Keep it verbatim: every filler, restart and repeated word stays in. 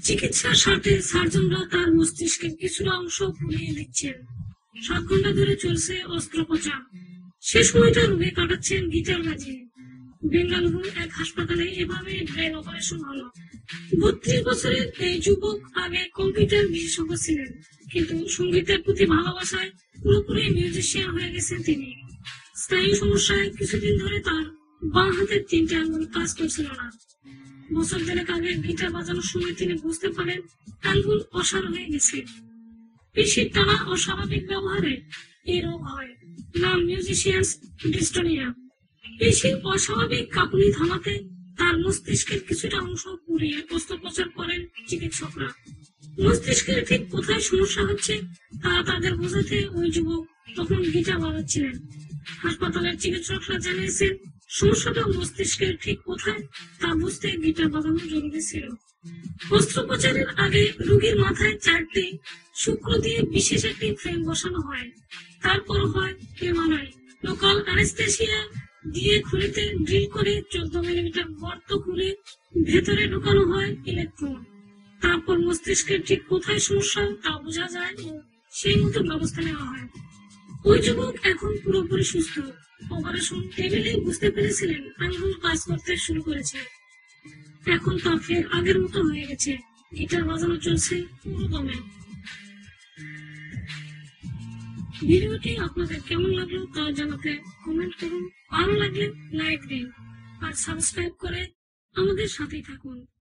চিকিৎসার স্বার্থে সার্জনরা তার মস্তিষ্কের কিছুটা অংশ পুড়িয়ে দিচ্ছেন। সাত ঘন্টা ধরে চলছে অস্ত্রোপচার। সে সময়টা রোগী কাটাচ্ছেন গিটার বাজিয়ে। বেঙ্গালুরুর এক হাসপাতালে এভাবে ব্রেন অপারেশন হলো। বত্রিশ বছরের এই যুবক আগে কম্পিউটার বিশেষজ্ঞ ছিলেন, কিন্তু সঙ্গীতের প্রতি ভালোবাসায় পুরোপুরি মিউজিশিয়ান হয়ে গেছেন তিনি। স্নায়ু সমস্যায় কিছুদিন ধরে তার বাঁ হাতের তিনটে আঙুল কাজ করছিল না। বছর দেড়েক আগে গিটার বাজানোর সময় তিনি বুঝতে পারেন আঙ্গুল অসাড় হয়ে গেছে। পেশির টানা অস্বাভাবিক ব্যবহারে এই রোগ হয়, নাম মিউজিশিয়ানস ডিস্টোনিয়া। পেশির অস্বাভাবিক কাঁপুনি থামাতে তার মস্তিষ্কের কিছুটা অংশ পুড়িয়ে অস্ত্রোপচার করেন চিকিৎসকরা। মস্তিষ্কের ঠিক কোথায় সমস্যা হচ্ছে তা তাদের বোঝাতে ওই যুবক তখন গিটার বাজাচ্ছিলেন। হাসপাতালের চিকিৎসকরা জানিয়েছেন সমস্যাটা মস্তিষ্কের ঠিক কোথায় তা বুঝতে গিটার বাজানো জরুরি ছিল। অস্ত্রোপচারের আগে রোগীর মাথায় চারটি শুক্র দিয়ে বিশেষ একটি ফ্রেম বসানো হয়। তারপর হয় এমআরআই। লোকাল অ্যানেস্থেসিয়া দিয়ে খুলিতে ড্রিল করে চোদ্দ মিলিমিটার গর্ত খুলে ভেতরে ঢোকানো হয় ইলেকট্রোড। তারপর মস্তিষ্কের ঠিক কোথায় সমস্যা তা বোঝা যায় ও সেই মতো ব্যবস্থা নেওয়া হয়। ওই যুবক এখন পুরোপুরি সুস্থ। অপারেশন টেবিলে বুঝতে পেরেছিলেন আঙ্গুল কাজ করতে শুরু করেছে। এখন তা ফের আগের মতো হয়ে গেছে। গিটার বাজানো চলছে পুরো দমে। ভিডিওটি আপনাদের কেমন লাগলো তা জানাতে কমেন্ট করুন। ভালো লাগলে লাইক দিন আর সাবস্ক্রাইব করে আমাদের সাথেই থাকুন।